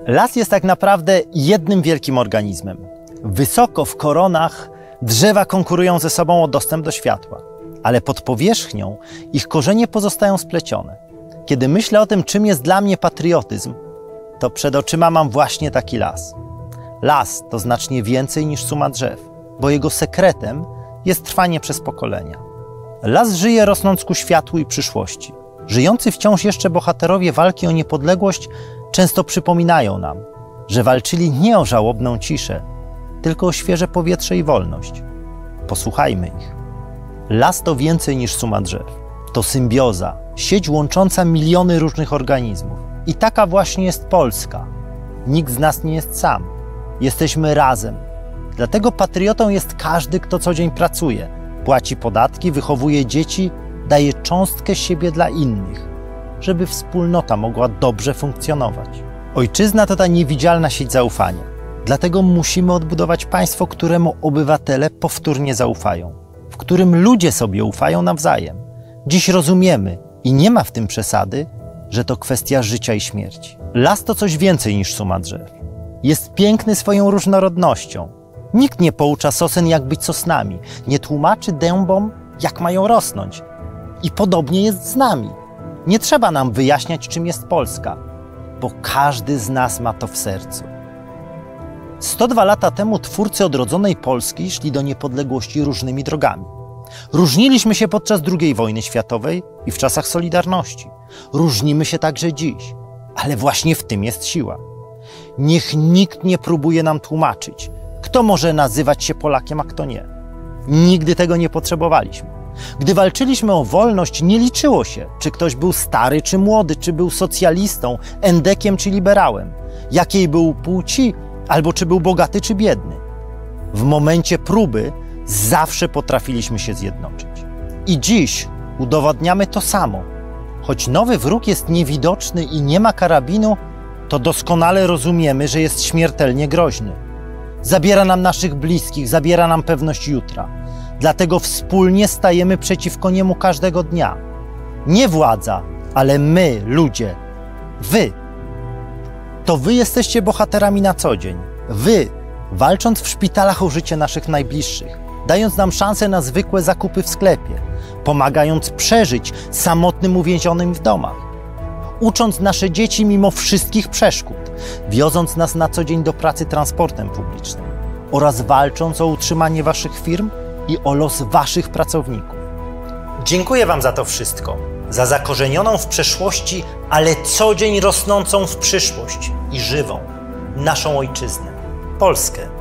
Las jest tak naprawdę jednym wielkim organizmem. Wysoko w koronach drzewa konkurują ze sobą o dostęp do światła, ale pod powierzchnią ich korzenie pozostają splecione. Kiedy myślę o tym, czym jest dla mnie patriotyzm, to przed oczyma mam właśnie taki las. Las to znacznie więcej niż suma drzew, bo jego sekretem jest trwanie przez pokolenia. Las żyje rosnąc ku światłu i przyszłości. Żyjący wciąż jeszcze bohaterowie walki o niepodległość często przypominają nam, że walczyli nie o żałobną ciszę, tylko o świeże powietrze i wolność. Posłuchajmy ich. Las to więcej niż suma drzew. To symbioza, sieć łącząca miliony różnych organizmów. I taka właśnie jest Polska. Nikt z nas nie jest sam. Jesteśmy razem. Dlatego patriotą jest każdy, kto co dzień pracuje, płaci podatki, wychowuje dzieci, daje cząstkę siebie dla innych, żeby wspólnota mogła dobrze funkcjonować. Ojczyzna to ta niewidzialna sieć zaufania. Dlatego musimy odbudować państwo, któremu obywatele powtórnie zaufają, w którym ludzie sobie ufają nawzajem. Dziś rozumiemy, i nie ma w tym przesady, że to kwestia życia i śmierci. Las to coś więcej niż suma drzew. Jest piękny swoją różnorodnością. Nikt nie poucza sosen, jak być sosnami, nie tłumaczy dębom, jak mają rosnąć. I podobnie jest z nami. Nie trzeba nam wyjaśniać, czym jest Polska, bo każdy z nas ma to w sercu. 102 lata temu twórcy odrodzonej Polski szli do niepodległości różnymi drogami. Różniliśmy się podczas II wojny światowej i w czasach Solidarności. Różnimy się także dziś, ale właśnie w tym jest siła. Niech nikt nie próbuje nam tłumaczyć, kto może nazywać się Polakiem, a kto nie. Nigdy tego nie potrzebowaliśmy. Gdy walczyliśmy o wolność, nie liczyło się, czy ktoś był stary czy młody, czy był socjalistą, endekiem czy liberałem, jakiej był płci, albo czy był bogaty czy biedny. W momencie próby zawsze potrafiliśmy się zjednoczyć. I dziś udowadniamy to samo. Choć nowy wróg jest niewidoczny i nie ma karabinu, to doskonale rozumiemy, że jest śmiertelnie groźny. Zabiera nam naszych bliskich, zabiera nam pewność jutra. Dlatego wspólnie stajemy przeciwko niemu każdego dnia. Nie władza, ale my, ludzie. Wy. To wy jesteście bohaterami na co dzień. Wy, walcząc w szpitalach o życie naszych najbliższych, dając nam szansę na zwykłe zakupy w sklepie, pomagając przeżyć samotnym uwięzionym w domach, ucząc nasze dzieci mimo wszystkich przeszkód, wioząc nas na co dzień do pracy transportem publicznym oraz walcząc o utrzymanie waszych firm i o los waszych pracowników. Dziękuję wam za to wszystko, za zakorzenioną w przeszłości, ale co dzień rosnącą w przyszłość i żywą naszą ojczyznę, Polskę.